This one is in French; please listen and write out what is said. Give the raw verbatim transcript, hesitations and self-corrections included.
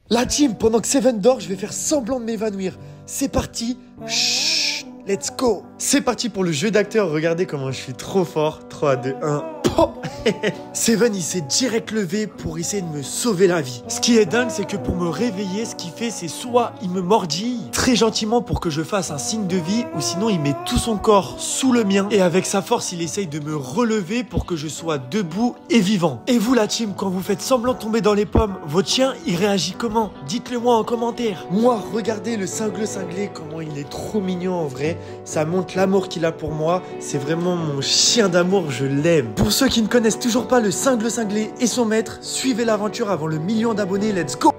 La team, pendant que Seven dort, je vais faire semblant de m'évanouir. C'est parti. Chut, let's go. C'est parti pour le jeu d'acteur. Regardez comment je suis trop fort. trois, deux, un. Seven, il s'est direct levé pour essayer de me sauver la vie. Ce qui est dingue, c'est que pour me réveiller, ce qu'il fait, c'est soit il me mordille très gentiment pour que je fasse un signe de vie, ou sinon il met tout son corps sous le mien et avec sa force, il essaye de me relever pour que je sois debout et vivant. Et vous, la team, quand vous faites semblant de tomber dans les pommes, votre chien, il réagit comment? Dites-le moi en commentaire. Moi, regardez le cingleux cinglé, comment il est trop mignon en vrai. Ça montre l'amour qu'il a pour moi. C'est vraiment mon chien d'amour, je l'aime. Pour ceux qui ne connaissent toujours pas le cingleux cinglé et son maître, suivez l'aventure avant le million d'abonnés, let's go!